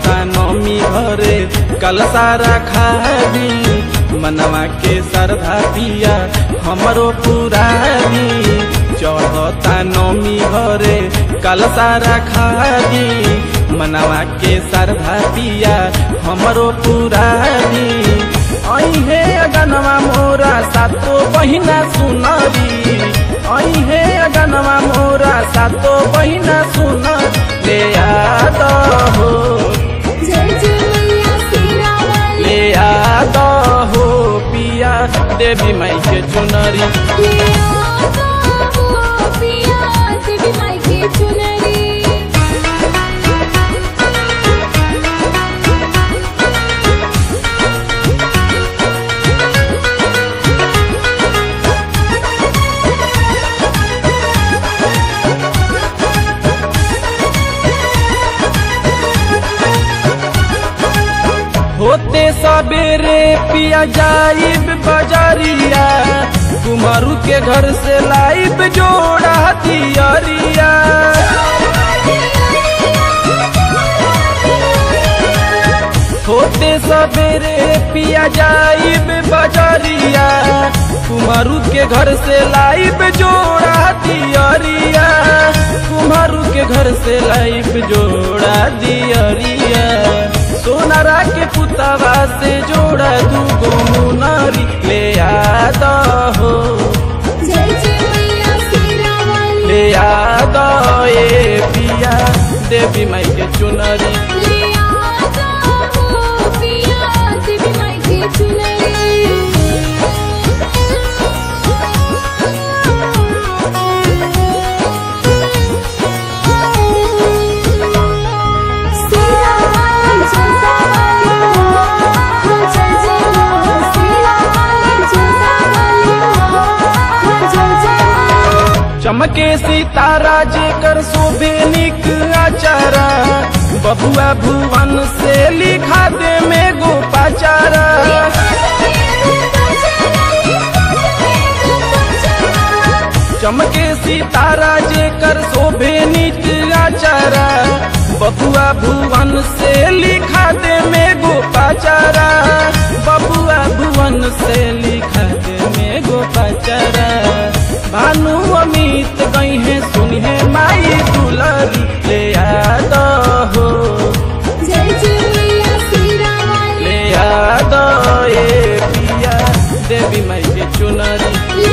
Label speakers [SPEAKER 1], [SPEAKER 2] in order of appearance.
[SPEAKER 1] चढ़ता नौमी घरे कलसारा खादी मनवा के श्रद्धा पिया हमरो पुरानी चढ़ता नौमी घरे कलसारा खादी मनवा के श्रद्धा पिया हमरो पुरानी अहे अगनवा मोरा सातो बहिना सुनरी अहे अगनवा मोरा सातो बहिना सुन ले आद हो ले आद हो पिया देवी माई के चुनरी होते सबेरे पिया जाइब बजरिया कुमारू के घर से लाइब जोड़ा दियरिया होते सबेरे पिया जाइब बजरिया कुमारू के घर से लाइब जोड़ा दियरिया कुमारू के घर से लाइब जोड़ा दियरिया सोनारा के पुतवा से जोड़ा दूगो मुनारी ले आद हो ले आद ए पिया देवी माई के चुनरी चमके सितारा जेकर शोभे निक आचारा बबुआ भुवन से लिखा दे में गोपाचारा चमके सितारा जेकर शोभे निक आचारा बबुआ भुवन से लिखा दे में गोपाचारा बबुआ भुवन से लिखा दे में गोपाचारा भानु अमित गई है सुनी है माई दुलारी ले आद हो ले आद ए पिया देवी माई के चुनरी।